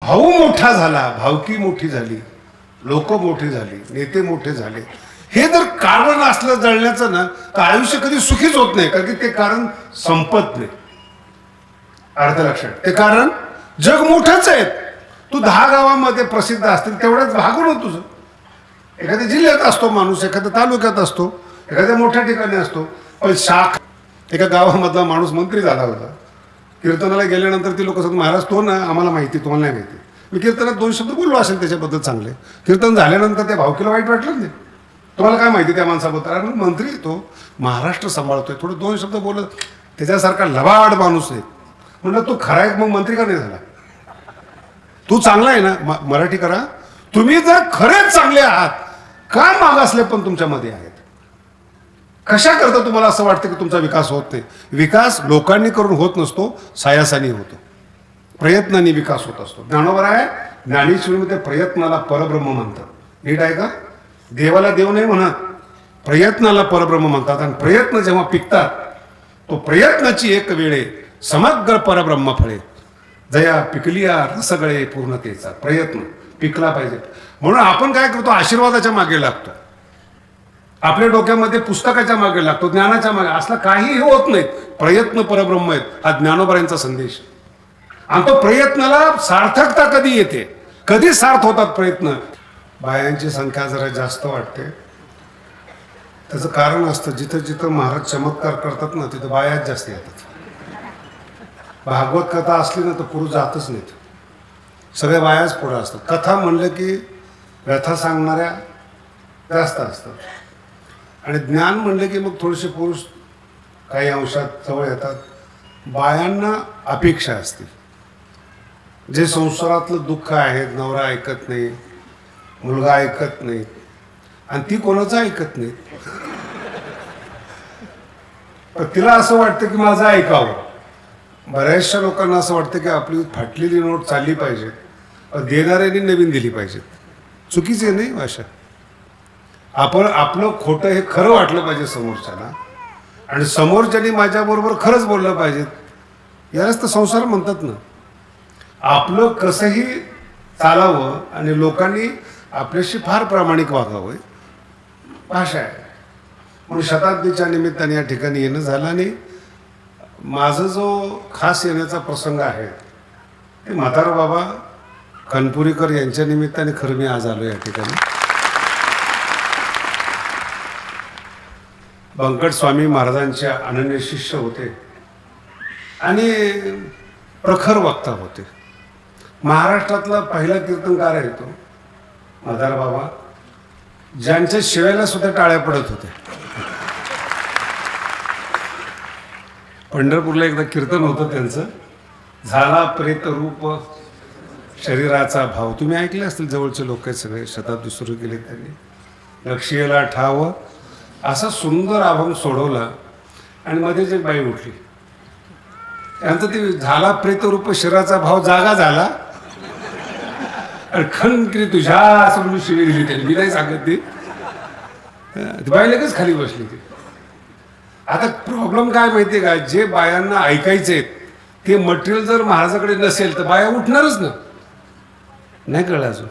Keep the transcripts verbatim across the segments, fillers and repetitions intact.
भाऊ मोठा झाला, भावकी मोठी झाली, लोक मोठी झाली, नेते मोठे झाले, हे जर कारण असलं जळण्याचं ना तर आयुष्य कधी सुखीच होत नाही, कारण की ते कारण संपत नाही. अर्थ लक्षात, ते कारण जग मोठंच आहे. तू दहा गावामध्ये प्रसिद्ध असतील तेवढंच भागून तुझं. एखाद्या जिल्ह्यात असतो माणूस, एखाद्या तालुक्यात असतो, एखाद्या मोठ्या ठिकाणी असतो, पण शाख एका गावामधला माणूस मंत्री झाला होता. कीर्तनाला गेल्यानंतर ती लोक सांगतात, महाराज तो ना आम्हाला माहिती, तुम्हाला नाही माहिती. मी कीर्तनात दोन शब्द बोललो असेल त्याच्याबद्दल चांगले. कीर्तन झाल्यानंतर त्या भावकीला वाईट वाटलं नाही. तुम्हाला काय माहिती त्या माणसाबद्दल? अरे मंत्री तो महाराष्ट्र सांभाळतोय, थोडं दोन शब्द बोलत, त्याच्यासारखा लबाड माणूस आहे. म्हणलं तू खरा आहे, मग मंत्री का नाही झाला? तू चांगला आहे ना, मराठी करा. तुम्ही जर खरेच चांगले आहात, का मागासले पण तुमच्यामध्ये आहेत? कशा करता तुम्हाला असं वाटतं की तुमचा विकास होत नाही? विकास लोकांनी करून होत नसतो, सायासानी होतो, प्रयत्नांनी विकास होत असतो. ज्ञानोबर आहे, ज्ञानेश्वरीमध्ये प्रयत्नाला परब्रह्म म्हणतात. नीट आहे का? देवाला देव नाही म्हणत, प्रयत्नाला परब्रह्म म्हणतात. आणि प्रयत्न जेव्हा पिकतात, तो प्रयत्नाची एक वेळे समग्र परब्रह्म फळे. जया पिकलिया रसगळे पूर्णतेचा. प्रयत्न पिकला पाहिजे. म्हणून आपण काय करतो? आशीर्वादाच्या मागे लागतो, आपल्या डोक्यामध्ये पुस्तकाच्या मागे लागतो, ज्ञानाच्या मागे. असला काही होत नाही. प्रयत्न परब्रह्म आहेत, हा ज्ञानोबरांचा संदेश. आणि तो प्रयत्नाला सार्थकता कधी येते, कधी सार्थ होतात प्रयत्न? बायांची संख्या जरा जास्त वाटते. त्याचं कारण असतं, जिथं जिथं महाराज चमत्कार करतात ना, तिथं बायाच जास्त येतात. भागवत कथा असली ना तर पुरुष जातच नाहीत, सगळ्या बायाच पुढं असतात. कथा म्हणलं की व्यथा सांगणाऱ्या जास्त असतात, आणि ज्ञान म्हणलं की मग थोडेसे पुरुष काही अंशात जवळ येतात. बायांना अपेक्षा असते, जे संसारातलं दुःख आहे, नवरा ऐकत नाही, मुलगा ऐकत नाही, आणि ती कोणाचं ऐकत नाही. पण तिला असं वाटतं की माझं ऐकावं. बऱ्याचशा लोकांना असं वाटतं की आपली फाटलेली नोट चालली पाहिजे, देणाऱ्यांनी नवीन दिली पाहिजे. चुकीची नाही भाषा. आपण आपलं खोटं हे खरं वाटलं पाहिजे समोरच्याला, आणि समोरच्यानी माझ्याबरोबर खरंच बोललं पाहिजे. यालाच तर संसार म्हणतात ना. आपलं कसंही चालावं आणि लोकांनी आपल्याशी फार प्रामाणिक वागावं, भाषा आहे. म्हणून शताब्दीच्या निमित्ताने या ठिकाणी येणं झालं. आणि माझं जो खास येण्याचा प्रसंग आहे ते म्हातारा बाबा कणपुरीकर यांच्या निमित्ताने खरं मी आज आलो या ठिकाणी. बंकट स्वामी महाराजांचे अनन्य शिष्य होते आणि प्रखर वक्ता होते. महाराष्ट्रातला पहिला कीर्तनकार आहे तो म्हातारा बाबा, ज्यांच्या शिवायला सुद्धा टाळ्या पडत होते. पंढरपूरला एकदा कीर्तन होतं त्यांचं, झाला प्रेत रूप शरीराचा भाव. तुम्ही ऐकले असतील, जवळचे लोक आहेत सगळे, शताब्दी सुरू केली त्यांनी. लक्षीला ठाव असा सुंदर अभंग सोडवला, आणि मध्येच एक बाई उठली. त्यांचं ते झाला प्रेत रूप शरीराचा भाव जागा झाला, आणि खंक्री तुझ्या असं म्हणून शिवी दिली त्यांनी. मी नाही सांगत ती बाई लगेच खाली बसली. ती आता प्रॉब्लेम काय माहितीये का, जे बायांना ऐकायचे ते मटेरियल जर महाराजाकडे नसेल तर बाया उठणारच ना. नाही कळलं अजून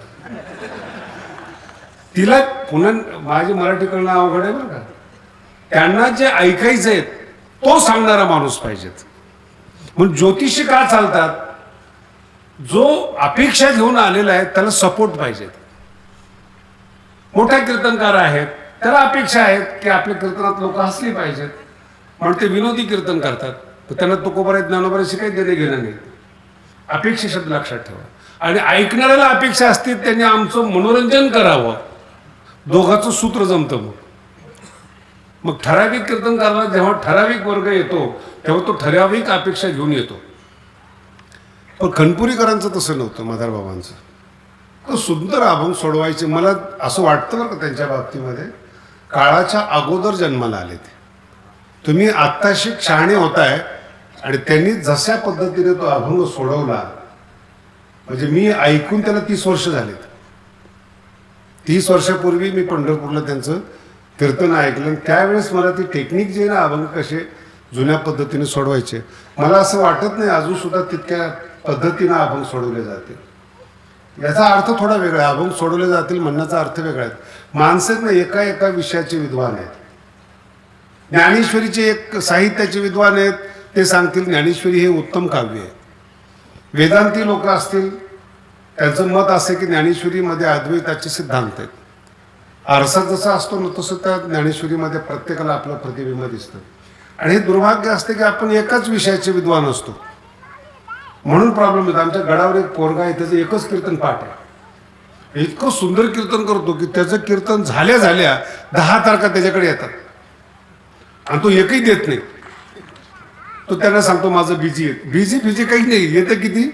तिला. पुन्हा माझी मराठी कळणं अवघड आहे बरं का. त्यांना जे ऐकायचंय तो सांगणारा माणूस पाहिजेत. म्हणून ज्योतिषी का चालतात? जो अपेक्षा घेऊन आलेला आहे त्याला सपोर्ट पाहिजेत. मोठ्या कीर्तनकार आहेत, त्याला अपेक्षा आहेत की आपल्या कीर्तनात लोक हसली पाहिजेत, म्हणून ते विनोदी कीर्तन करतात. तर त्यांना तुकोबा ज्ञानोबाशी काही देणे घेणं नाही. अपेक्षा शब्द लक्षात ठेवा. आणि ऐकणाऱ्याला अपेक्षा असते त्यांनी आमचं मनोरंजन करावं, दोघांचं सूत्र जमतं. मग मग ठराविक कीर्तनकाराला जेव्हा ठराविक वर्ग येतो तेव्हा तो ठराविक अपेक्षा घेऊन येतो. पण कणपुरीकरांचं तसं नव्हतं. म्हातारा बाबांचं तो सुंदर अभंग सोडवायचे. मला असं वाटतं बरं का त्यांच्या बाबतीमध्ये काळाच्या अगोदर जन्माला आले ते. तुम्ही आत्ताशी शहाणे होताय, आणि त्यांनी जशा पद्धतीने तो अभंग सोडवला, म्हणजे मी ऐकून त्याला तीस वर्ष झालेत. तीस वर्षापूर्वी मी पंढरपूरला त्यांचं कीर्तन ऐकलं, त्यावेळेस मला ती टेक्निक जी आहे ना, अभंग कसे जुन्या पद्धतीने सोडवायचे, मला असं वाटत नाही अजून सुद्धा तितक्या पद्धतीनं अभंग सोडवले जाते. याचा अर्थ थोडा वेगळा आहे. अभंग सोडवले जातील म्हणण्याचा अर्थ वेगळा आहे. माणसेच ना एका एका विषयाचे विद्वान आहेत. ज्ञानेश्वरीचे एक साहित्याचे विद्वान आहेत, ते सांगतील ज्ञानेश्वरी हे उत्तम काव्य आहे. वेदांती लोक असतील, त्यांचं मत असे की ज्ञानेश्वरीमध्ये अद्वैताचे सिद्धांत आहेत. आरसा जसा असतो ना तसं त्या ज्ञानेश्वरीमध्ये प्रत्येकाला आपलं प्रतिबिंब दिसतं. आणि हे दुर्भाग्य असते की आपण एकाच विषयाचे विद्वान असतो, म्हणून प्रॉब्लेम येतो. आमच्या गडावर एक पोरगा आहे, त्याचं एकच कीर्तन पाठ आहे. इतकं सुंदर कीर्तन करतो की त्याचं कीर्तन झाल्या झाल्या दहा तारखा त्याच्याकडे येतात आणि तो एकही देत नाही. तो त्यांना सांगतो माझं बिझी आहे. बिझी बिझी काही नाही, येतं किती.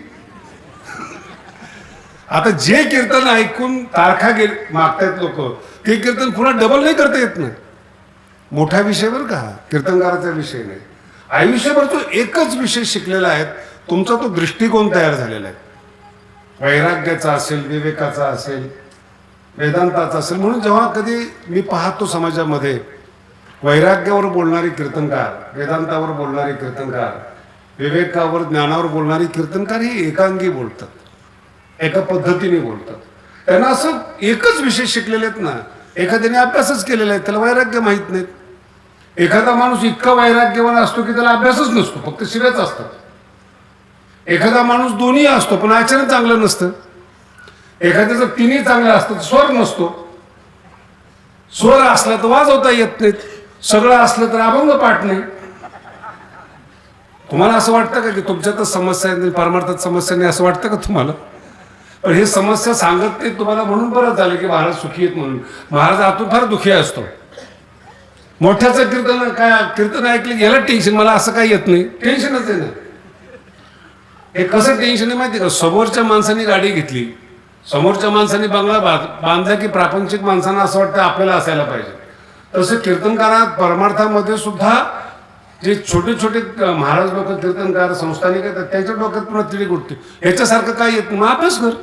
आता जे कीर्तन ऐकून तारखा गे मागतायत लोक, ते कीर्तन पुन्हा डबल नाही करता येत ना. मोठा विषय बरं का, कीर्तनकाराचा विषय नाही. आयुष्यभर तो एकच विषय शिकलेला आहे, तुमचा तो दृष्टिकोन तयार झालेला आहे. वैराग्याचा असेल, विवेकाचा असेल, वेदांताचा असेल. म्हणून जेव्हा कधी मी पाहतो समाजामध्ये वैराग्यावर बोलणारे कीर्तनकार, वेदांतावर बोलणारे कीर्तनकार, विवेकावर ज्ञानावर बोलणारे कीर्तनकार हे एकांगी बोलतात, एका पद्धतीने बोलतात. त्यांना असं एकच विषय शिकलेले आहेत ना. एखाद्याने अभ्यासच केलेला आहे, त्याला वैराग्य माहीत नाहीत. एखादा माणूस इतका वैराग्यवान असतो की त्याला अभ्यासच नसतो, फक्त शिव्याच असतात. एखादा माणूस दोन्ही असतो पण आचरण चांगलं नसतं. एखाद्याचं तिन्ही चांगलं असतं, स्वर नसतो. स्वर असला तर वाजवता येत नाहीत, सगळं असलं तर अभंग पाठ नाही. तुम्हाला असं वाटतं का की तुमच्यातच समस्या नाही, परमार्थात समस्या नाही असं वाटतं का तुम्हाला? पण हे समस्या सांगत नाही तुम्हाला म्हणून बरं झालं की महाराज सुखी आहेत म्हणून. महाराज आतून फार दुःखी असतो. मोठ्याचं कीर्तन काय कीर्तन ऐकलं गेलं टेन्शन, मला असं काही येत नाही, टेन्शनच आहे ना. हे कसं टेन्शन आहे माहिती का? समोरच्या माणसाने गाडी घेतली, समोरच्या माणसाने बंगला बांधला की प्रापंचिक माणसांना असं वाटतं आपल्याला असायला पाहिजे. तसं कीर्तनकारात परमार्थामध्ये सुद्धा जे छोटे छोटे महाराज लोक कीर्तनकार संस्थानिक आहेत त्यांच्या डोक्यात पुन्हा तिडी उठते, ह्याच्यासारखं काय येत मग अभ्यास कर.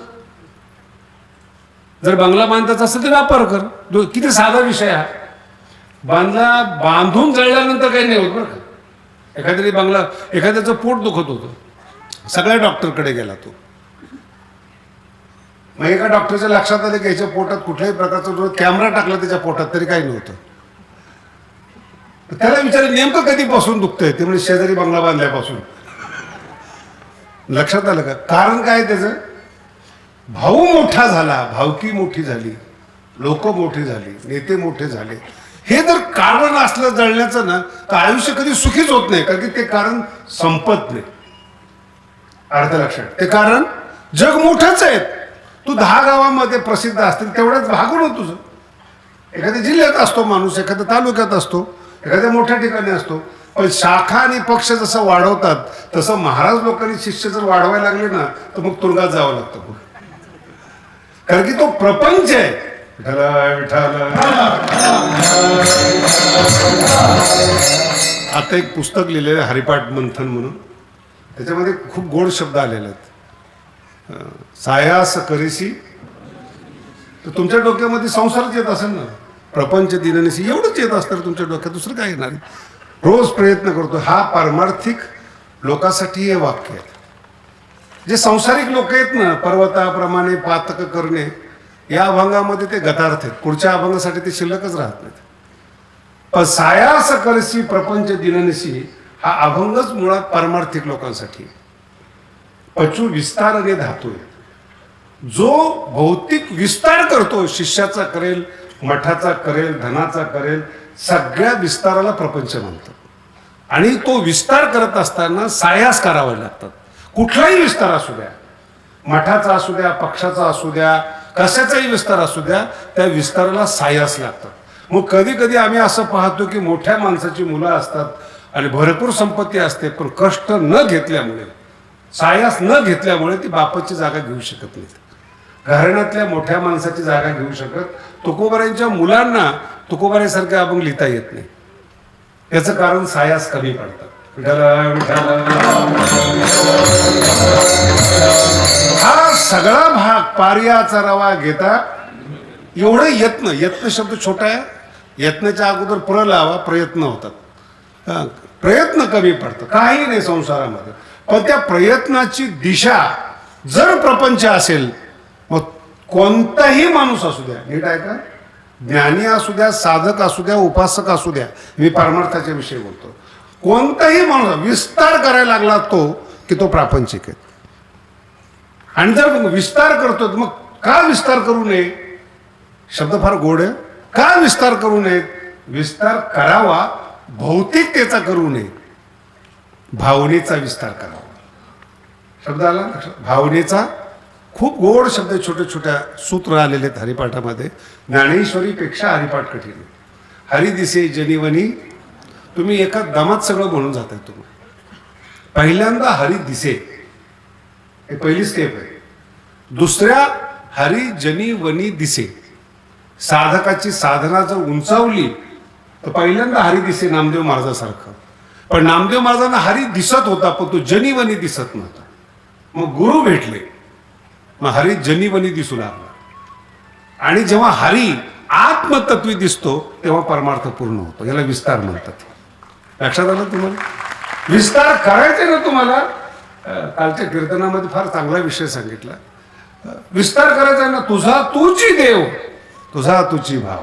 जर बंगला बांधायचा असेल तर व्यापार कर. किती साधा विषय हा. बांधला बांधून जळल्यानंतर काही नाही होत बरं का. एखाद्याने बंगला, एखाद्याचं पोट दुखत होतं, सगळ्या डॉक्टरकडे गेला तो. मग एका डॉक्टरच्या लक्षात आले की याच्या पोटात कुठल्याही प्रकारचा कॅमेरा टाकला त्याच्या पोटात तरी काही नव्हतं. त्याला विचारलं नेमकं कधीपासून दुखतंय? ते म्हणजे शेजारी बंगला बांधल्यापासून. लक्षात आलं का कारण काय त्याचं? भाऊ मोठा झाला, भावकी मोठी झाली, लोक मोठी झाली, नेते मोठे झाले. हे जर कारण असलं जळण्याचं ना तर आयुष्य कधी सुखीच होत नाही, कारण की ते कारण संपत नाही. अर्थ लक्षात, ते कारण जग मोठंच आहे. तू दहा गावामध्ये प्रसिद्ध असतील तेवढ्याच भागून हो तुझं. एखाद्या जिल्ह्यात असतो माणूस, एखाद्या तालुक्यात असतो, एखाद्या मोठ्या ठिकाणी असतो. पण शाखा आणि पक्ष जसं वाढवतात तसं महाराज लोकांनी शिष्य जर वाढवायला लागले ना तर मग तुरुंगात जावं लागतं. कारण की तो प्रपंच आहे. आता एक पुस्तक लिहिलेलं आहे हरिपाठ मंथन म्हणून, त्याच्यामध्ये खूप गोड शब्द आलेले आहेत. सायास करीसी, तर तुमच्या डोक्यामध्ये संसारच येत असेल ना, प्रपंच दिननिसी एवढंच येत असतं तुमच्या डोक्यात, दुसरं काय येणार? रोज प्रयत्न करतो. हा पारमार्थिक लोकांसाठी हे वाक्य आहे. जे संसारिक लोक आहेत ना, पर्वताप्रमाणे पातक करणे, या अभंगामध्ये ते गतार्थ आहेत. पुढच्या अभंगासाठी ते शिल्लकच राहत नाहीत. पण सायास करसी प्रपंच दिननिसी हा अभंगच मुळात पारमार्थिक लोकांसाठी. पचू विस्तारने धातू आहे. जो भौतिक विस्तार करतो, शिष्याचा करेल, मठाचा करेल, धनाचा करेल, सगळ्या विस्ताराला प्रपंच म्हणतात. आणि तो विस्तार करत असताना सायास करावे लागतात. कुठलाही विस्तार असू द्या, मठाचा असू द्या, पक्षाचा असू द्या, कशाचाही विस्तार असू द्या, त्या विस्ताराला सायास लागतात. मग कधी कधी आम्ही असं पाहतो की मोठ्या माणसाची मुलं असतात आणि भरपूर संपत्ती असते, पण कष्ट न घेतल्यामुळे, सायास न घेतल्यामुळे ती बापाची जागा घेऊ शकत नाहीत. घराण्यातल्या मोठ्या माणसाची जागा घेऊ शकत. तुकोबारांच्या मुलांना तुकोबारांसारखे अभंग लिहिता येत नाही. याचं कारण सायास कमी पडतात. हा सगळा भाग पारियाचा रवा घेता एवढं यत्न, यत्न शब्द छोटा आहे, यत्नाच्या अगोदर प्र लावा, प्रयत्न होतात. प्रयत्न कमी पडतं, काही नाही संसारामध्ये. पण त्या प्रयत्नाची दिशा जर प्रपंच असेल मग कोणताही माणूस असू द्या, नीट आहे का, ज्ञानी असू द्या, साधक असू द्या, उपासक असू द्या, मी परमार्थाच्या विषयी बोलतो, कोणताही माणूस विस्तार करायला लागला तो की तो प्रापंचिक आहे. आणि जर विस्तार करतो मग का विस्तार करू नये, शब्द फार गोड आहे, का विस्तार करू नये, विस्तार करावा भौतिकतेचा करू नये, भावनेचा विस्तार करावा. शब्द आला, भावनेचा. खूप गोड शब्द, छोटे छोट्या सूत्र आलेले आहेत हरिपाठामध्ये. ज्ञानेश्वरीपेक्षा हरिपाठ कठीण. हरी दिसे जनिवनी, तुम्ही एका दमात सगळं म्हणून जाताय. तुम्ही पहिल्यांदा हरी दिसे, हे पहिली स्टेप आहे. दुसऱ्या हरी जनी वनी दिसे, साधकाची साधना जर उंचावली तर पहिल्यांदा हरी दिसे नामदेव महाराजासारखं. पण नामदेव महाराजांना हरी दिसत होता पण तो जनी वनी दिसत नव्हता. मग गुरु भेटले, मग हरी जनी वनी दिसू लागला. आणि जेव्हा हरी आत्मतत्वी दिसतो तेव्हा परमार्थ पूर्ण होतो. याला विस्तार म्हणतात. लक्षात आलं तुम्हाला? विस्तार करायचे ना तुम्हाला. कालच्या कीर्तनामध्ये फार चांगला विषय सांगितला. विस्तार करायचा ना, तुझा तूची देव, तुझा तुची भाव.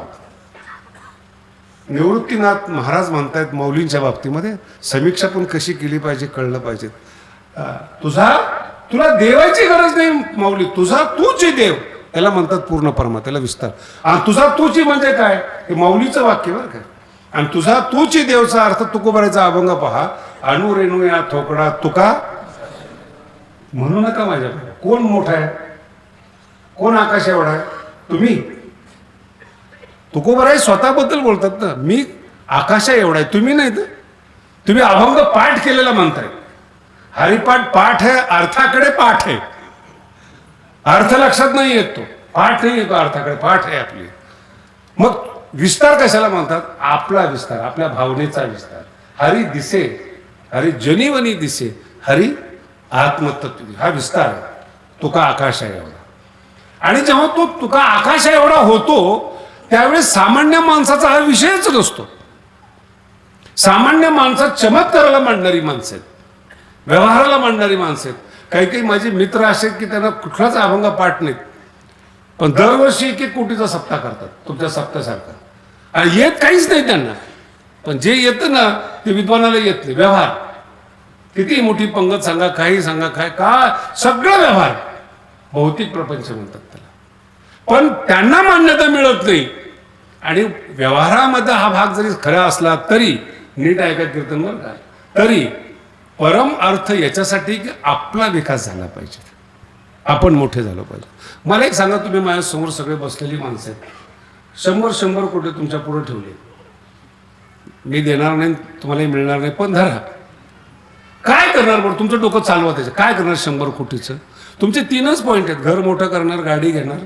निवृत्तीनाथ महाराज म्हणतायत मौलींच्या बाबतीमध्ये, समीक्षा पण कशी केली पाहिजे कळलं पाहिजे. तुझा, तुला देवाची गरज नाही माऊली, तुझा तूची देव, त्याला म्हणतात पूर्ण परमा, त्याला विस्तार. आणि तुझा तूची म्हणजे काय, हे माऊलीचं वाक्य बरं काय. आणि तुझा तूची देवचा अर्थ तुकोबाराचा अभंग पहा. अणु रेणू या थोकडा तुका म्हणू नका माझ्याकडे. कोण मोठा आहे, कोण आकाश एवढा आहे, तुम्ही. तुकोबाराय स्वतःबद्दल बोलतात ना, मी आकाशा एवढा आहे, तुम्ही नाही. तर तुम्ही अभंग पाठ केलेला म्हणताय. हरिपाठ पाठ आहे, अर्थाकडे पाठ आहे. अर्थ लक्षात नाही येत, तो पाठ नाही येतो, अर्थाकडे पाठ आहे आपली. मग विस्तार कशाला म्हणतात, आपला विस्तार, आपल्या भावनेचा विस्तार. हरी दिसे, हरी जनीवनी दिसे, हरी आत्मतत्व, हा विस्तार आहे. तुका आकाश आहे एवढा. आणि जेव्हा तो तुका आकाश एवढा होतो त्यावेळेस सामान्य माणसाचा हा विषयच नसतो. सामान्य माणसात चमत्काराला मांडणारी माणसं आहेत, व्यवहाराला मांडणारी माणसं आहेत. काही काही माझे मित्र असे की त्यांना कुठलाच अभंग पाठ नाहीत, पण दरवर्षी एक एक कोटीचा सप्ताह करतात तुमच्या सप्तासारखा. आणि येत काहीच नाही त्यांना, पण जे येतं ना ते विद्वानाला येत नाही. व्यवहार किती मोठी पंगत सांगा, काही सांगा, काय का सगळं व्यवहार, भौतिक प्रपंच म्हणतात त्याला. पण त्यांना मान्यता मिळत नाही. आणि व्यवहारामध्ये हा भाग जरी खरा असला तरी, नीट ऐका कीर्तन बरं का, तरी परम अर्थ याच्यासाठी की आपला विकास झाला पाहिजे, आपण मोठे झालो पाहिजे. मला एक सांगा, तुम्ही माझ्यासमोर सगळे बसलेली माणसं आहेत, शंभर शंभर कोटी तुमच्या पुढे ठेवले, मी देणार नाही तुम्हालाही मिळणार नाही, पण धरा. काय करणार बरं, तुमचं डोकं चालवा त्याचं, काय करणार शंभर कोटीचं. तुमचे तीनच पॉईंट आहेत, घर मोठं करणार, गाडी घेणार,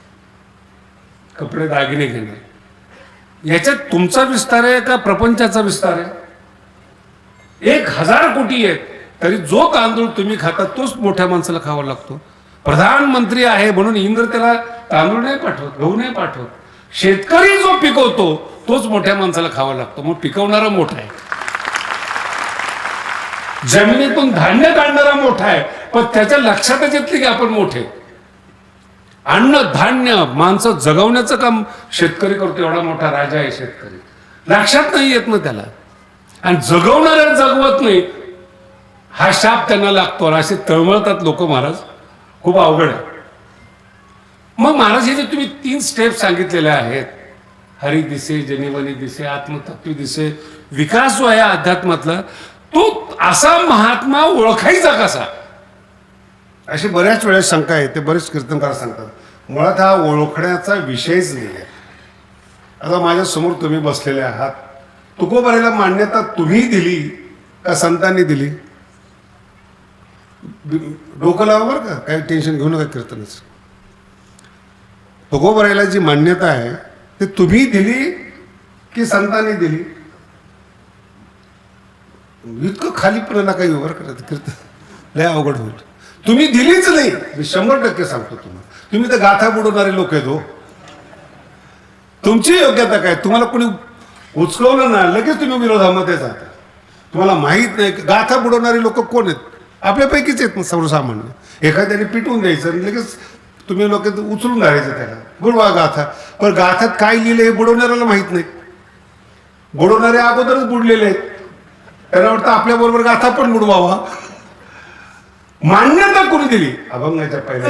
कपडे दागिने घेणार. याच्यात तुमचा विस्तार आहे का प्रपंचाचा विस्तार आहे. एक हजार कोटी आहेत तरी जो तांदूळ तुम्ही खाता तोच मोठ्या माणसाला खावा लागतो. प्रधानमंत्री आहे म्हणून इंद्र त्याला तांदूळ नाही पाठवत, गहू नाही पाठवत. शेतकरी जो पिकवतो तोच मोठ्या माणसाला खावा लागतो, मग पिकवणारा मोठा आहे. जमिनीतून धान्य काढणारा मोठा आहे, पण त्याच्या लक्षातच येत नाही की आपण मोठे. अन्न धान्य माणसं जगवण्याचं काम शेतकरी करतो, एवढा मोठा राजा आहे शेतकरी, लक्षात नाही येत ना त्याला. आणि जगवणाऱ्या जगवत नाही, हा शाप त्यांना लागतो. असे तळमळतात लोक महाराज, खूप अवघड आहे. मग महाराज हे जे तुम्ही तीन स्टेप सांगितलेले आहेत, हरी दिसे, जनिवनी दिसे, आत्मतत्व दिसे, विकास जो आहे अध्यात्मातला, तो असा महात्मा ओळखायचा कसा, अशी बऱ्याच वेळेस शंका आहे. ते बरेच कीर्तनकार सांगतात. मुळात हा ओळखण्याचा विषयच नाही आहे. आता माझ्या समोर तुम्ही बसलेले आहात, तुकोबारायला मान्यता तुम्ही दिली का संतांनी दिली. डोकं लावा बरं का, काही टेन्शन घेऊ नका कीर्तनाचं. तुकोबारायला जी मान्यता आहे ते तुम्ही दिली की संतांनी दिली. इतकं खालीपणाला काही उभं करत कीर्तन लय अवघड होईल. तुम्ही दिलीच नाही, मी शंभर टक्के सांगतो तुम्हाला. तुम्ही तर गाथा बुडवणारे लोक आहेत हो. तुमची योग्यता काय, तुम्हाला कोणी उचकवलं ना लगेच तुम्ही विरोधामध्ये जाता. तुम्हाला माहित नाही गाथा बुडवणारे लोक कोण आहेत, आपल्यापैकीच आहेत ना सर्वसामान्य. एखाद्याने पिटून द्यायचं आणि लगेच तुम्ही लोक उचलून धरायचं त्याला, बुडवा गाथा. पण गाथ्यात काय लिहिलं हे बुडवणाऱ्याला माहित नाही. बुडवणारे अगोदरच बुडलेले आहेत, त्यांना वाटतं आपल्या बरोबर गाथा पण बुडवावा. मान्यता कोणी दिली? अभंगाच्या पहिल्या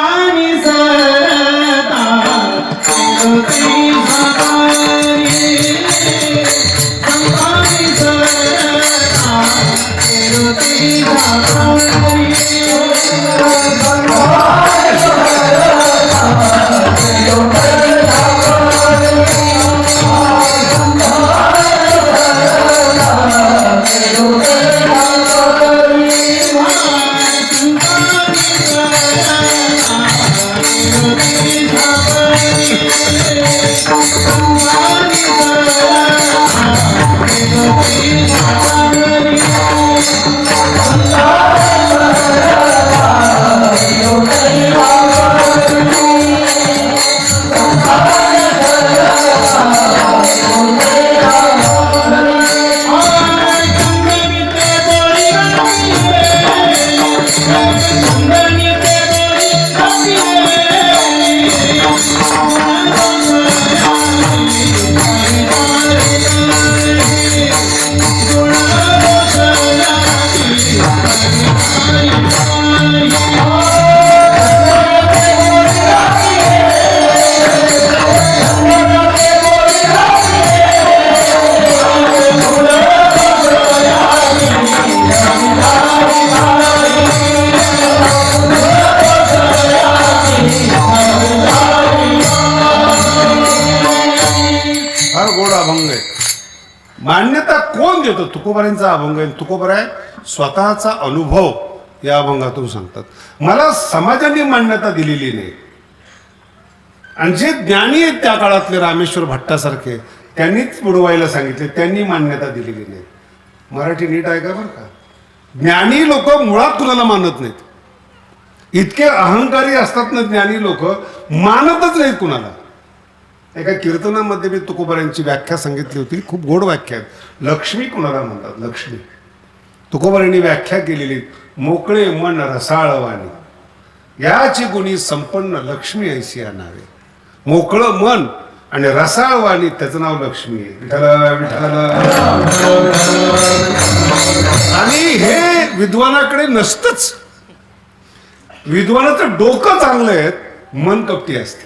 मान्यता कोण देतो? तुकोबारांचा अभंग आहे. तुकोबाराय स्वतःचा अनुभव या अभंगातून सांगतात. मला समाजाने मान्यता दिलेली नाही, आणि जे ज्ञानी आहेत त्या काळातले रामेश्वर भट्टासारखे त्यांनीच बुडवायला सांगितले, त्यांनी मान्यता दिलेली नाही. मराठी नीट आहे का बरं का? ज्ञानी लोक मुळात कुणाला मानत नाहीत. इतके अहंकारी असतात ना ज्ञानी लोक, मानतच नाहीत कुणाला. एका कीर्तनामध्ये मी तुकोबारांची व्याख्या सांगितली होती, खूप गोड व्याख्या आहे. लक्ष्मी कुणाला म्हणतात? लक्ष्मी तुकोबारांनी व्याख्या केलेली, मोकळे मन रसाळवाणी, याची गुणी संपन्न लक्ष्मी ऐशी नावे. मोकळं मन आणि रसाळवाणी, त्याचं नाव लक्ष्मी आहे. विठ्ठला विठ्ठला. आणि हे विद्वानाकडे नसतंच. विद्वानाचं डोकं चांगलं आहे, मन कपटी असते.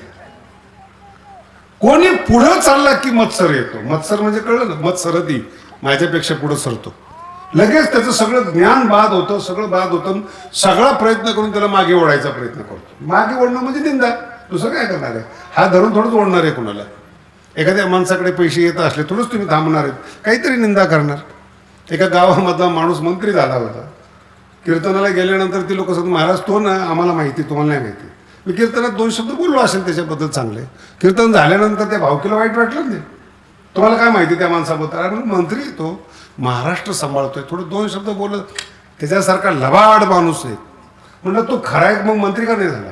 कोणी पुढं चालला की मत्सर येतो. मत्सर म्हणजे कळलं ना, मत्सरती, माझ्यापेक्षा पुढं सरतो. लगेच त्याचं सगळं ज्ञान बाद होतं, सगळं बाद होतं. सगळा प्रयत्न करून त्याला मागे ओढायचा प्रयत्न करतो. मागे ओढणं म्हणजे निंदा. दुसरं काय करणार आहे? हा धरून थोडंच ओढणार आहे कुणाला. एखाद्या माणसाकडे पैसे येत असले थोडंच तुम्ही थांबणार आहेत, काहीतरी निंदा करणार. एका गावामधला माणूस मंत्री झाला होता. कीर्तनाला गेल्यानंतर ती लोक सांगतात, महाराज तो ना आम्हाला माहिती, तुम्हाला नाही माहिती. मी कीर्तनात दोन शब्द बोललो असेल त्याच्याबद्दल चांगले. कीर्तन झाल्यानंतर त्या भावकीला वाईट वाटलं नाही. तुम्हाला काय माहिती त्या माणसाबद्दल? अरे मंत्री तो महाराष्ट्र सांभाळतोय, थोडं दोन शब्द बोलत, त्याच्यासारखा लबाड माणूस आहे. म्हणलं तो खरा आहे, मग मंत्री का नाही झाला?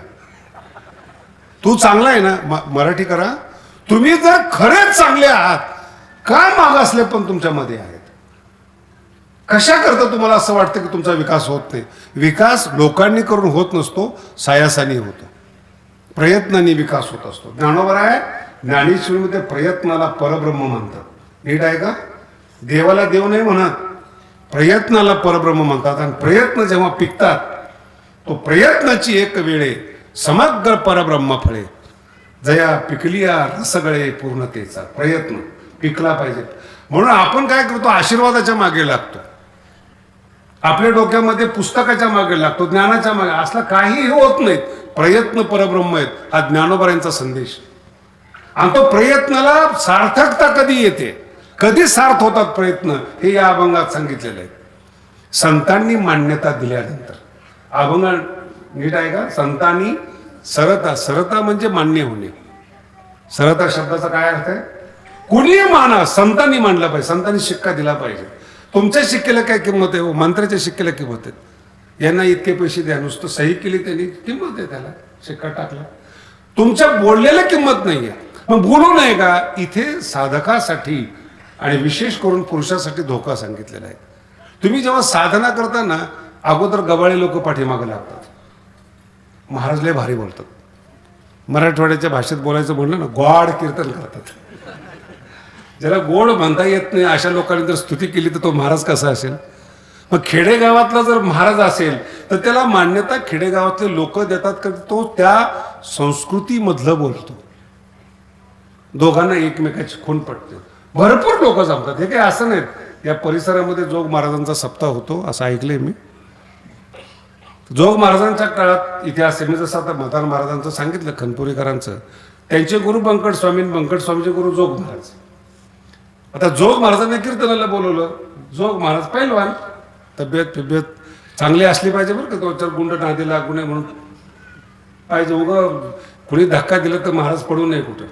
तू चांगला आहे ना, मराठी करा. तुम्ही जर खरेच चांगले आहात, का मागासले पण तुमच्यामध्ये आहेत? कशा करता तुम्हाला असं वाटतं की तुमचा विकास होत नाही? विकास लोकांनी करून होत नसतो, सायासानी होतो, प्रयत्नांनी विकास होत असतो. ज्ञानोबा आहे ज्ञानेश्वरीमध्ये प्रयत्नाला परब्रह्म म्हणतात. नीट आहे का? देवाला देव नाही म्हणत, प्रयत्नाला परब्रह्म म्हणतात. आणि प्रयत्न जेव्हा पिकतात, तो प्रयत्नाची एक वेळे समग्र परब्रह्म फळे. जया पिकलिया रसगळे पूर्णतेचा. प्रयत्न पिकला पाहिजे. म्हणून आपण काय करतो? आशीर्वादाच्या मागे लागतो. आपल्या डोक्यामध्ये पुस्तकाच्या मागे लागतो, ज्ञानाच्या मागे. असला काही होत नाही. प्रयत्न परब्रह्म आहेत, हा ज्ञानोबारांचा संदेश. आणि तो प्रयत्नाला सार्थकता कधी येते, कधी सार्थ होतात प्रयत्न, हे या अभंगात सांगितलेलं आहे. संतांनी मान्यता दिल्यानंतर. अभंग नीट आहे का? संतांनी सरता. सरता म्हणजे मान्य होणे. सरता शब्दाचा काय अर्थ आहे? कुणी माना, संतांनी मानला पाहिजे, संतांनी शिक्का दिला पाहिजे. तुमच्या शिक्केला काय किंमत आहे? मंत्र्याच्या शिक्केला किंमत आहे. यांना इतके पैसे द्या, नुसतं सही केली त्यांनी, किंमत आहे त्याला, शिक्का टाकला. तुमच्या बोललेला किंमत नाहीये. मग बोलू नये का? इथे साधकासाठी आणि विशेष करून पुरुषासाठी धोका सांगितलेला आहे. तुम्ही जेव्हा साधना करता ना, अगोदर गबाळे लोक पाठीमागे लागतात. महाराज लय भारी बोलतात, मराठवाड्याच्या भाषेत बोलायचं म्हणलं ना, गोड कीर्तन करतात. ज्याला गोड म्हणता येत नाही अशा लोकांनी जर स्तुती केली तर तो महाराज कसा असेल? मग खेडेगावातला जर महाराज असेल तर त्याला मान्यता खेडेगावातले लोक देतात का तो त्या संस्कृतीमधलं बोलतो. दोघांना एकमेकाची खूण पडते. भरपूर लोक जमतात. हे काही असं नाहीत. या परिसरामध्ये जोग महाराजांचा सप्ताह होतो असं ऐकलंय मी. जोग महाराजांच्या काळात इतिहास मी जसं आता मदान महाराजांचं सांगितलं, खनपुरीकरांचं, त्यांचे गुरु बंकट स्वामी, बंकट स्वामीचे गुरु जोग महाराज. आता जोग महाराजांनी कीर्तनाला बोलवलं. जोग महाराज पैलवान, तब्येत तब्येत चांगली असली पाहिजे बरं का, दोन चार गुंड नादी लागू नये म्हणून पाहिजे. उगं कुणी धक्का दिला तर महाराज पडू नये कुठे.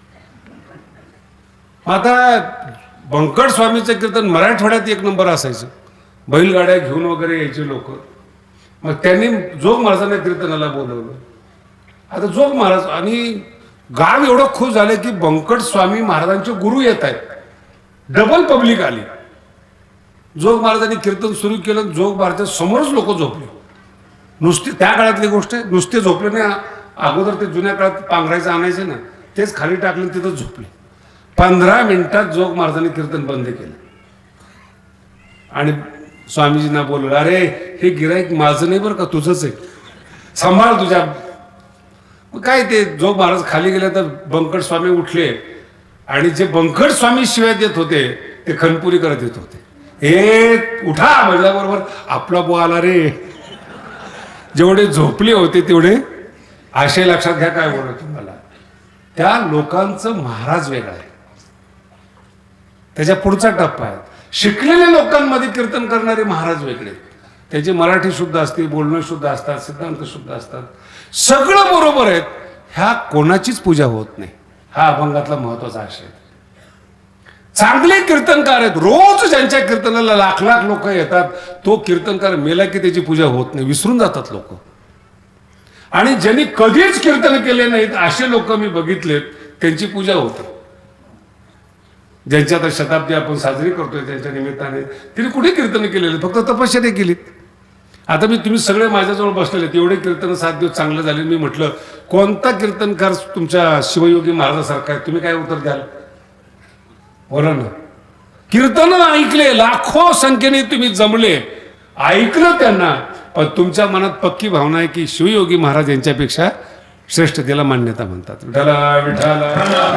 आता बंकट स्वामीचं कीर्तन मराठवाड्यात एक नंबर असायचं. बैलगाड्या घेऊन वगैरे यायचे लोक. मग त्यांनी जोग महाराजांना कीर्तनाला बोलवलं. आता जोग महाराज आणि गाव एवढं खुश झालं की बंकट स्वामी महाराजांचे गुरु येत आहेत. डबल पब्लिक आली. जोग महाराजांनी कीर्तन सुरू केलं. जोग महाराजांच्या समोरच लोक झोपले. नुसते त्या काळातली गोष्ट आहे, नुसते झोपले नाही. अगोदर ते जुन्या काळात पांघरायचं आणायचे ना, तेच खाली टाकले, तिथंच झोपले. पंधरा मिनिटात जोग महाराजांनी कीर्तन बंद केलं आणि स्वामीजींना बोलवलं, अरे हे गिराईक माझं नाही बरं का, तुझंच आहे, सांभाळ तुझ्या. काय ते जोग महाराज खाली गेले तर बंकट स्वामी उठले आणि जे बंकट स्वामी शिवाय देत होते ते खनपुरी करत येत होते. हे उठा म्हणल्याबरोबर आपला बो आला रे. जेवढे झोपले होते तेवढे आशय लक्षात घ्या. काय बोलतो तुम्हाला, त्या लोकांचं महाराज वेगळा आहे. त्याच्या पुढचा टप्पा आहे. शिकलेल्या लोकांमध्ये कीर्तन करणारे महाराज वेगळे. त्याची मराठी शुद्ध असते, बोलणं शुद्ध असतात, सिद्धांत शुद्ध असतात, सगळं बरोबर आहेत. ह्या कोणाचीच पूजा होत नाही. हा अभंगातला महत्वाचा आशय. चांगले कीर्तनकार आहेत. रोज ज्यांच्या कीर्तनाला लाख लाख लोक येतात, तो कीर्तनकार मेला की त्याची पूजा होत नाही, विसरून जातात लोक. आणि ज्यांनी कधीच कीर्तन केले नाहीत असे लोक मी बघितलेत, त्यांची पूजा होते. ज्यांची आता शताब्दी आपण साजरी करतोय त्यांच्या निमित्ताने, तिने कुठे कीर्तन केलेले, फक्त तपश्चर्या केलीत. आता मी तुम्ही सगळे माझ्याजवळ बसलेले, तेवढे कीर्तन सात दिवस चांगले झाले. मी म्हटलं कोणता कीर्तनकार तुमच्या शिवयोगी महाराजासारखा आहे, तुम्ही काय उत्तर द्याल? बोला ना. कीर्तन ऐकले, लाखो संख्येने तुम्ही जमले, ऐकलं त्यांना, पण तुमच्या मनात पक्की भावना आहे की शिवयोगी महाराज यांच्यापेक्षा श्रेष्ठ, त्याला मान्यता म्हणतात. विठाला विठाला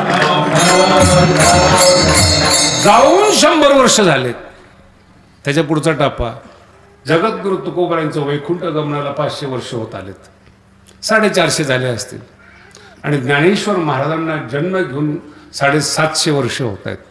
जाऊन शंभर वर्ष झालेत. त्याच्या पुढचा टप्पा, जगद्गुरु तुकोबारायांचं वैकुंठ गमनाला पाचशे वर्ष होत आलेत, साडेचारशे झाले असतील. आणि ज्ञानेश्वर महाराजांना जन्म घेऊन साडेसातशे वर्ष होत आहेत.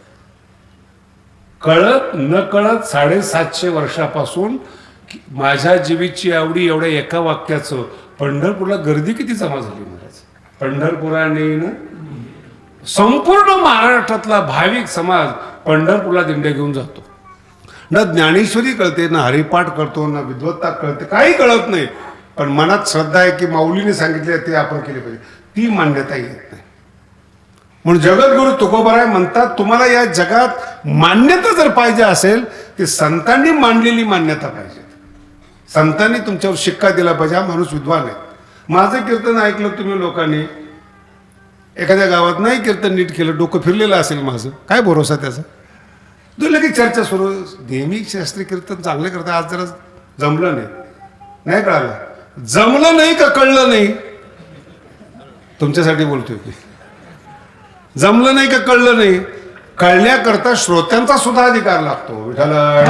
कळत न कळत साडेसातशे वर्षापासून माझ्या जीवीची आवडी एवढ्या एका वाक्याचं पंढरपूरला गर्दी किती जमा झाली महाराज. पंढरपुराने ना संपूर्ण महाराष्ट्रातला भाविक समाज पंढरपूरला दिंड्या घेऊन जातो. ना ज्ञानेश्वरी कळते, ना हरिपाठ करतो, ना विद्वत्ता कळते, काही कळत नाही. पण मनात श्रद्धा आहे की माऊलीने सांगितले ते आपण केले पाहिजे, ती मान्यता येत नाही. म्हणून जगद्गुरु तुकोबाराय म्हणतात, तुम्हाला या जगात मान्यता जर पाहिजे असेल ती संतांनी मांडलेली मान्यता पाहिजे. संतांनी तुमच्यावर शिक्का दिला पाहिजे, हा माणूस विद्वान आहे. माझं कीर्तन ऐकलं तुम्ही लोकांनी, एखाद्या गावात नाही कीर्तन नीट केलं, डोकं फिरलेलं असेल माझं, काय भरोसा त्याचा? लगेच चर्चा सुरू, नेहमी शास्त्रीय कीर्तन चांगले करतात, आज जरा जमलं नाही. नाही कळालं, जमलं नाही का कळलं नाही? तुमच्यासाठी बोलतोय मी. जमलं नाही का कळलं नाही? कळण्याकरता श्रोत्यांचा सुद्धा अधिकार लागतो. विठाला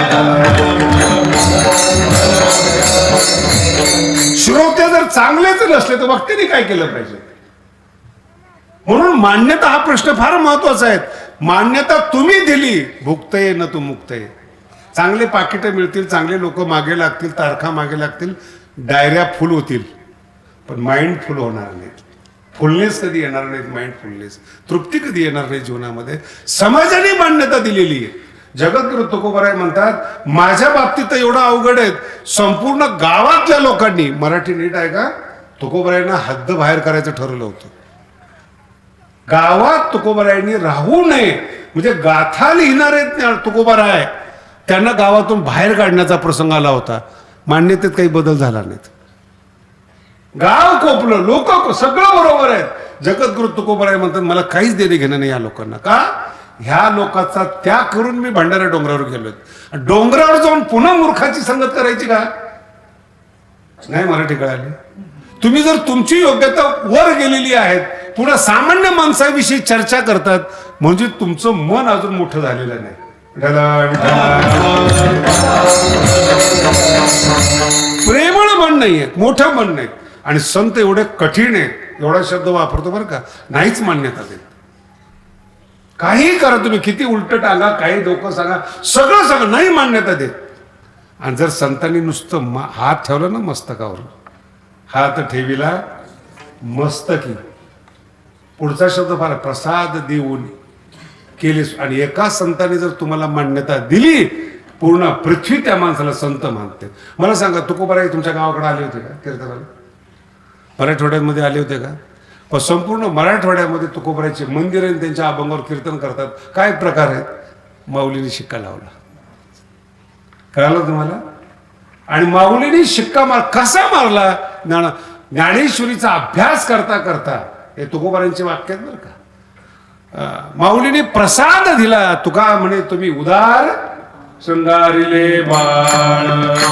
श्रोते जर चांगलेच नसले तर वक्त्यांनी काय केलं पाहिजे? म्हणून मान्यता हा प्रश्न फार महत्वाचा आहे. मान्यता तुम्ही दिली, भुक्तये न तू मुक्तये. चांगले पाकिटं मिळतील, चांगले लोक मागे लागतील, तारखा मागे लागतील, डायऱ्या फुल होतील, पण माइंड फुल होणार नाही. फुलनेस कधी येणार नाहीत, माइंड फुलनेस, तृप्ती कधी येणार नाही जीवनामध्ये. समाजाने मान्यता दिलेली आहे. जगद्गुरु तुकोबाराय म्हणतात, माझ्या बाबतीत एवढं अवघड आहे, संपूर्ण गावातल्या लोकांनी, मराठी नीट आहे का, तुकोबारायांना हद्द बाहेर करायचं ठरवलं होतं. गावात तुकोबारायांनी राहू नये, म्हणजे गाथा लिहिणारे तुकोबाराय त्यांना गावातून बाहेर काढण्याचा प्रसंग आला होता. मान्यतेत काही बदल झाला नाहीत. गाव कोपलं, लोक सगळं बरोबर आहेत. जगद्गुरु तुकोबाराय म्हणतात मला काहीच देणे घेणं नाही या लोकांना. का? ह्या लोकांचा त्याग करून मी भंडारा डोंगरावर गेलोय. डोंगरावर जाऊन पुन्हा मूर्खाची संगत करायची का? नाही मराठी कळाली. तुम्ही जर तुमची योग्यता वर गेलेली आहे पुन्हा सामान्य माणसाविषयी चर्चा करतात म्हणजे तुमचं मन अजून मोठं झालेलं नाही. प्रेमळ मन नाहीये, मोठं मन नाही. आणि संत एवढे कठीण आहेत, एवढा शब्द वापरतो बरं का, नाहीच मान्यता देत. काही करा तुम्ही, किती उलट टांगा, काही डोकं सांगा, सगळं सगळं नाही मान्यता देत. आणि जर संतांनी नुसतं हात ठेवला ना मस्तकावर, हात ठेविला मस्तकी, पुढचा शब्द फार प्रसाद देऊन केले. आणि एका संतांनी जर तुम्हाला मान्यता दिली पूर्ण पृथ्वी त्या माणसाला संत मानते. मला सांगा तुकोबाराय तुमच्या गावाकडे आले होते का कीर्तनाला? मराठवाड्यामध्ये आले होते का? पण संपूर्ण मराठवाड्यामध्ये तुकोबारायचे मंदिर आणि त्यांच्या अभंगावर कीर्तन करतात. काय प्रकार आहेत? माऊलीने शिक्का लावला. कळालं तुम्हाला? आणि माऊलीने शिक्का मार कसा मारला? ज्ञान ज्ञानेश्वरीचा अभ्यास करता करता. हे तुकोबारायांचे वाक्य आहेत बरं का. माऊलीने प्रसाद दिला. तुका म्हणे तुम्ही उदार शृंगारिले बाळ,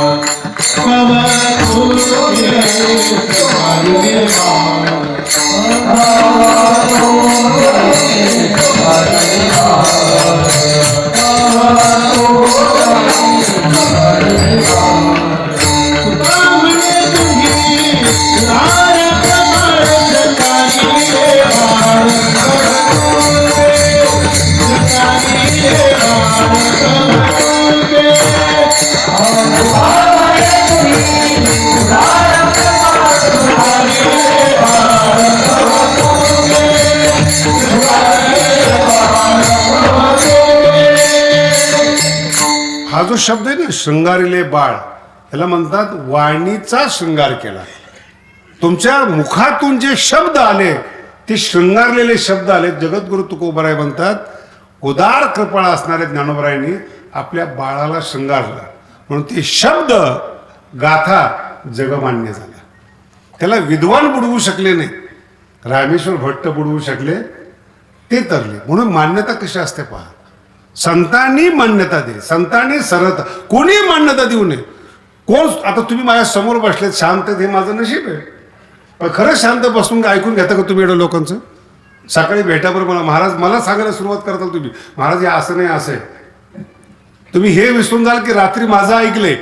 हा जो शब्द आहे ना शृंगारिले बाळ, याला म्हणतात वाणीचा शृंगार केला. तुमच्या मुखातून जे शब्द आले ते शृंगारलेले शब्द आले. जगद्गुरु तुकोबाराय म्हणतात उदार कृपा असणाऱ्या ज्ञानोबारायांनी आपल्या बाळाला शृंगारला म्हणून ते शब्द गाथा जगमान्य झाला. त्याला विद्वान बुडवू शकले नाही, रामेश्वर भट्ट बुडवू शकले, ते तरले. म्हणून मान्यता कशी असते पहा. संतांनी मान्यता दिली, संतांनी सरळता. कोणी मान्यता देऊ नये. कोण आता तुम्ही माझ्या समोर बसलेत शांत, हे माझं नशीब आहे. पण खरंच शांत बसून ऐकून घेता का तुम्ही एवढं लोकांचं? सकाळी भेटाबरोबर मला महाराज मला सांगायला सुरुवात करता तुम्ही, महाराज हे असं नाही असं आहे. तुम्ही हे विसरून जाल की रात्री माझं ऐकलंय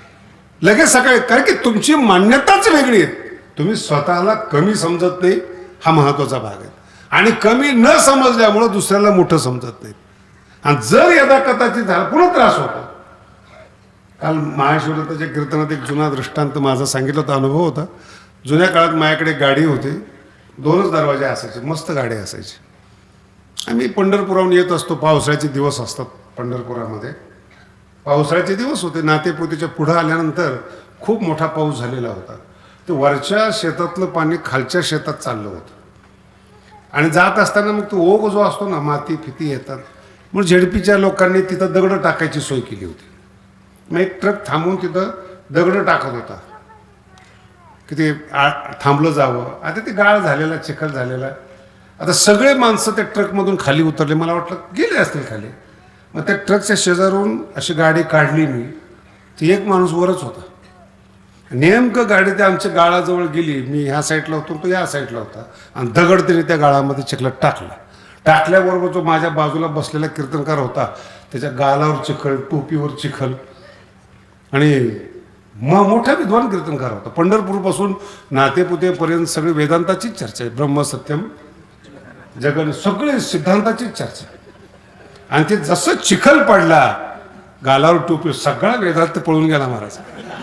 लगेच सकाळी. कारण की तुमची मान्यताच वेगळी आहे. तुम्ही स्वतःला कमी समजत नाही, हा महत्वाचा भाग आहे. आणि कमी न समजल्यामुळं दुसऱ्याला मोठं समजत नाही. आणि जर यदा कदाचित झाला पुन्हा त्रास होतो. काल महाशिवरात्राच्या कीर्तनात एक जुना दृष्टांत माझा सांगितला होता, अनुभव होता. जुन्या काळात माझ्याकडे गाडी होती, दोनच दरवाजे असायचे, मस्त गाडी असायची. आम्ही पंढरपुराहून येत असतो. पावसाळ्याचे दिवस असतात पंढरपुरामध्ये. पावसाळ्याचे दिवस होते. नातेपुतीच्या पुढं आल्यानंतर खूप मोठा पाऊस झालेला होता. ते वरच्या शेतातलं पाणी खालच्या शेतात चाललं होतं. आणि जात असताना मग तो ओघ जो असतो ना, माती फिती येतात. मग झेडपीच्या लोकांनी तिथं दगडं टाकायची सोय केली होती. मग एक ट्रक थांबवून तिथं दगडं टाकत होता की ते थांबलं जावं. आता ते गाळ झालेला, चिखल झालेला. आता सगळे माणसं त्या ट्रकमधून खाली उतरले. मला वाटलं गेले असतील खाली. मग त्या ट्रकच्या शेजारून अशी गाडी काढली मी. ती एक माणूस वरच होता. नेमकं गाडी त्या आमच्या गाळाजवळ गेली. मी ह्या साईडला होतो, तो या साईडला होता. आणि दगड त्याने त्या गाळामध्ये चिखलात टाकला. टाकल्याबरोबर जो माझ्या बाजूला बसलेला कीर्तनकार होता, त्याच्या गालावर चिखल, टोपीवर चिखल. आणि मग मोठा विद्वान कीर्तनकार होता. पंढरपूरपासून नातेपुतेपर्यंत सगळी वेदांताचीच चर्चा आहे. ब्रह्म सत्यम जगन, सगळे सिद्धांताचीच चर्चा. आणि ते जसं चिखल पडला गालावर टोपी, सगळा वेदांत पळून गेला महाराज.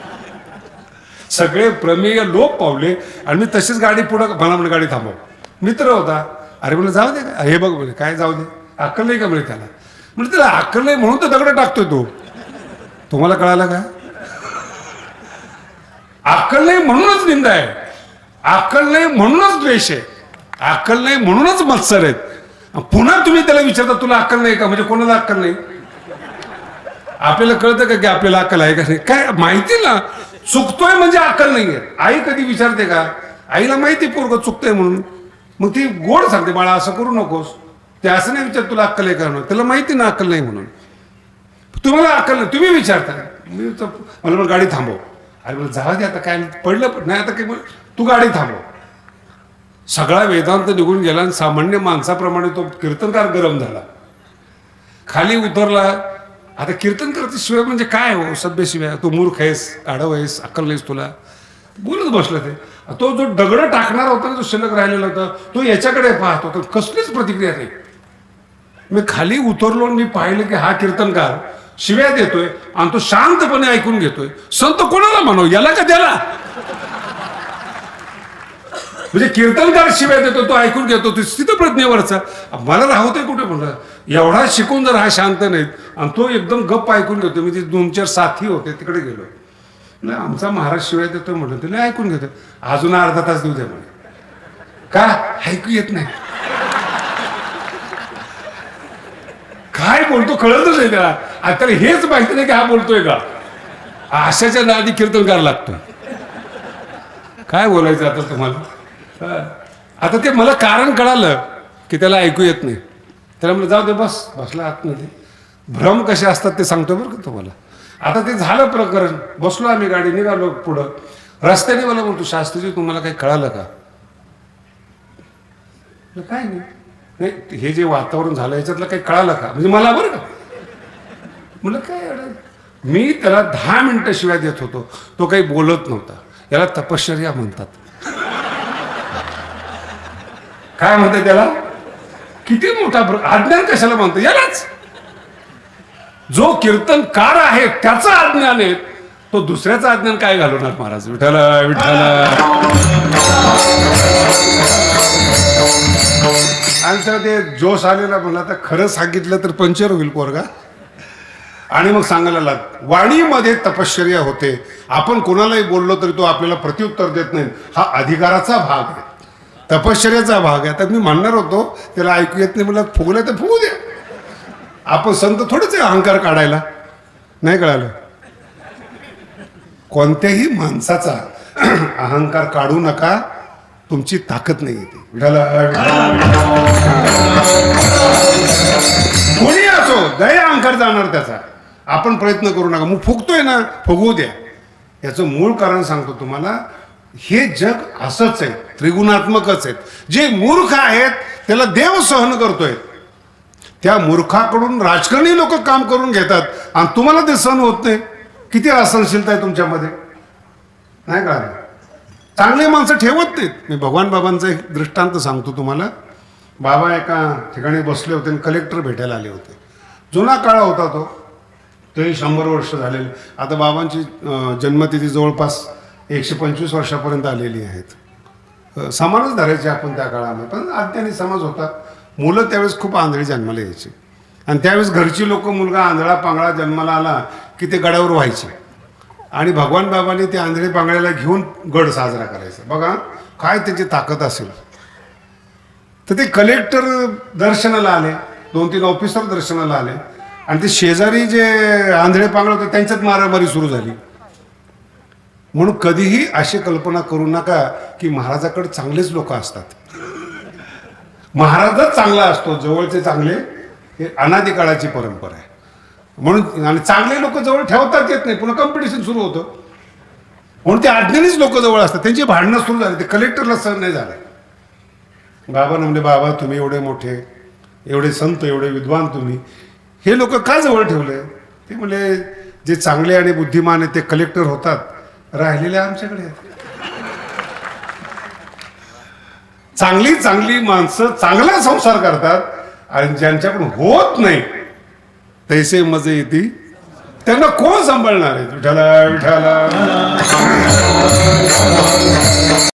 सगळे प्रमेय लोप पावले. आणि मी तशीच गाडी पुढं, मला म्हणे गाडी थांबव. मित्र होता. अरे म्हणलं जाऊ दे का, हे बघ म्हणे काय जाऊ दे, अक्कल नाही का म्हणे त्याला. म्हणजे त्याला अक्कल नाही म्हणून तर दगड टाकतोय तो. तुम्हाला कळालं का? अक्कल नाही म्हणूनच निंदा आहे, अक्कल नाही म्हणूनच द्वेष आहे, अक्कल नाही म्हणूनच मत्सर आहेत. पुन्हा तुम्ही त्याला विचारता तुला अक्कल नाही का? म्हणजे कोणाला अक्कल नाही? आपल्याला कळतं का की आपल्याला अक्कल आहे का नाही? काय माहिती ना, चुकतोय म्हणजे अक्कल नाहीये. आई कधी विचारते का? आईला माहिती पोरग चुकतोय म्हणून. मग ती गोड सांगते, बाळा असं करू नकोस, ते असं नाही विचार तुला अक्कल आहे का म्हणून, त्याला माहिती ना अक्कल नाही म्हणून. तुम्हाला अक्कल नाही, तुम्ही विचारता. मी तर मला मग गाडी थांबव. अरे मला जाऊ दे आता, काय पडलं नाही आता काय, तू गाडी थांबव. सगळा वेदांत निघून गेला आणि सामान्य माणसाप्रमाणे तो कीर्तनकार गरम झाला, खाली उतरला. आता कीर्तनकारची शिवाय म्हणजे काय हो, सभ्य शिवाय, तू मूर्ख आहेस, आडव आहेस, अक्कल नाहीस तुला, बोलत बसलं. ते तो जो दगड टाकणार होता ना, जो शिल्लक राहिलेला होता, तो याच्याकडे पाहत होता, कसलीच प्रतिक्रिया नाही. मी खाली उतरलो, मी पाहिलं की हा कीर्तनकार शिव्या देतोय आणि तो शांतपणे ऐकून घेतोय. संत कोणाला म्हणू, याला का त्याला? म्हणजे कीर्तनकार शिव्या देतो, तो ऐकून घेतो, तो स्थितप्रज्ञेवरचा. मला राहतोय कुठे म्हणलं, एवढा शिकून जर हा शांत नाहीत आणि तो एकदम गप्प ऐकून घेतो. म्हणजे दोन चार साथी होते, तिकडे गेलो. नाही आमचा महाराज शिवाय देतो म्हटलं, तिला ऐकून घेतो. अजून अर्धा तास देऊ द्या म्हणे. का ऐकू येत नाही, काय बोलतो कळतच नाही त्याला. आता हेच माहिती नाही की हा बोलतोय का. आशाच्या नादी कीर्तनकार लागतोय. काय बोलायचं आता तुम्हाला. आता ते मला कारण कळालं की त्याला ऐकू येत नाही. त्याला म्हणलं जाऊ दे, बस बसला आतमध्ये. भ्रम कसे असतात ते सांगतो बरं का तुम्हाला. आता ते झालं प्रकरण, बसलो आम्ही, गाडी निघालो पुढं. रस्त्याने मला म्हणतो, शास्त्रीजी तुम्हाला काही कळालं का? काय नाही, नाही हे जे वातावरण झालं याच्यातलं काही कळालं का, म्हणजे मला बरं का. म्हणलं काय, मी त्याला दहा मिनिटं शिवाय देत होतो, तो काही बोलत नव्हता. याला तपश्चर्या म्हणतात. काय म्हणतात त्याला? किती मोठा अज्ञान कशाला म्हणतो यालाच. जो कीर्तनकार आहे त्याचं अज्ञान आहे, तो दुसऱ्याचं अज्ञान काय घालवणार महाराज. विठाला विठाला. आणि तर ते जोश आलेला म्हणला, तर खरं सांगितलं तर पंचर होईल पोरगा. आणि मग सांगायला लाग, वाणीमध्ये तपश्चर्या होते. आपण कोणालाही बोललो तरी तो आपल्याला प्रत्युत्तर देत नाही, हा अधिकाराचा भाग आहे, तपश्चर्याचा भाग आहे. आता मी म्हणणार होतो त्याला ऐकू येत नाही, मला फुगलं तर फुगू द्या. आपण संत थोडेच अहंकार काढायला. नाही कळालं. कोणत्याही माणसाचा अहंकार काढू नका, तुमची ताकद नाही येते. कोणी असो, दया अहंकार जाणार त्याचा. आपण प्रयत्न करू नका. मग फुगतोय ना, फुगवू द्या. याचं मूळ कारण सांगतो तुम्हाला. हे जग असंच आहे, त्रिगुणात्मकच आहेत. जे मूर्ख आहेत त्याला देव सहन करतोय. त्या मूर्खाकडून राजकारणी लोक काम करून घेतात आणि तुम्हाला ते सहन होत नाही. किती असहनशीलता आहे तुमच्यामध्ये. नाही का. चांगले माणसं ठेवत नाहीत. मी भगवान बाबांचा एक दृष्टांत सांगतो तुम्हाला. बाबा एका ठिकाणी बसले होते आणि कलेक्टर भेटायला आले होते. जुना काळ होता तो, तरी शंभर वर्ष झालेले. आता बाबांची जन्मतिथी जवळपास एकशे पंचवीस वर्षापर्यंत आलेली आहेत. समाजच धरायचे आपण त्या काळामध्ये, पण अज्ञानी समाज होता. मुलं त्यावेळेस खूप आंधळी जन्माला यायची आणि त्यावेळेस घरची लोक मुलगा आंधळा पांगळा जन्माला आला की ते गडावर व्हायचे. आणि भगवान बाबांनी ते आंधळे पांगळ्याला घेऊन गड साजरा करायचा. बघा काय त्याची ताकद असेल. तर ते कलेक्टर दर्शनाला आले, दोन तीन ऑफिसर दर्शनाला आले आणि ते शेजारी जे आंधळे पांगळे होते त्यांच्यात मारामारी सुरू झाली. म्हणून कधीही अशी कल्पना करू नका की महाराजाकडे चांगलेच लोक असतात. महाराजच चांगला असतो, जवळचे चांगले, हे अनादी काळाची परंपरा आहे. म्हणून आणि चांगले लोक जवळ ठेवतात येत नाही, पुन्हा कॉम्पिटिशन सुरू होतं. म्हणून ते अज्ञानीच लोक जवळ असतात. त्यांची भांडणं सुरू झाली. ते कलेक्टरला सहन नाही झालं. बाबा म्हणले, बाबा तुम्ही एवढे मोठे, एवढे संत, एवढे विद्वान, तुम्ही हे लोक का जवळ ठेवले. ते म्हणले जे चांगले आणि बुद्धिमान आहेत ते कलेक्टर होतात, राहिलेले आमच्याकडे आहेत. चांगली चांगली माणसं चांगला संसार करतात आणि ज्यांच्याकडून होत नाही तैसे मजे येते त्यांना कोण सांभाळणार आहे. विठाला विठाला.